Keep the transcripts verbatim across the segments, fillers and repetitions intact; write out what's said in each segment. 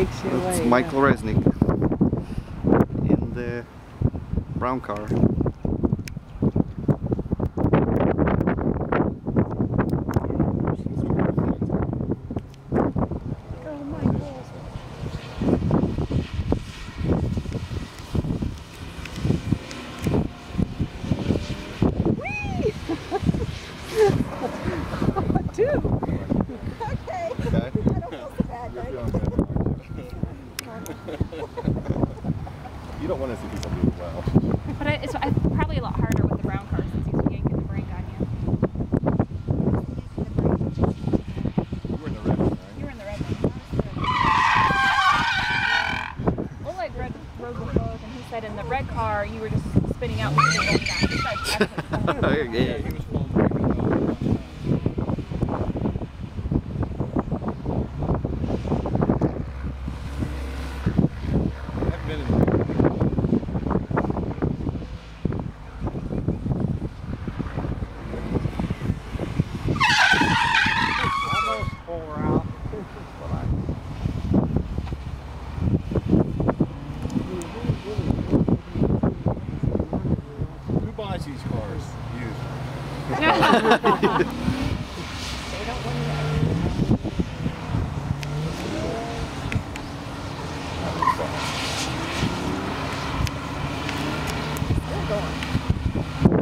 takes you away. It's yeah. Michael Resnick in the brown car. Oh, Michael. Whee! Two. Okay. Okay. I don't feel so bad, You're right? feeling good. You don't want to see people do well. But I, it's I, probably a lot harder with the brown car since he's getting the brake on you. You were in the red one, right? You were in the red one. Well, like Red rode with both, and he said in the red car you were just spinning out with the brake on. He said actually, Yeah. He was full brake control. I've been in Almost four out. Who buys these cars? Used. They don't want to Still going.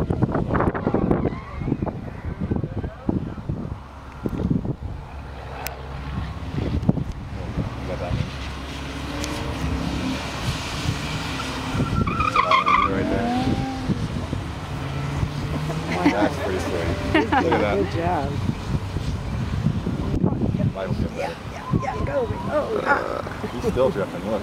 You got that one. That's an island right there. That's pretty sweet. Look at that. Good job. Michael's getting Yeah, better. yeah, yeah, go. Oh, ah. He's still drifting, look.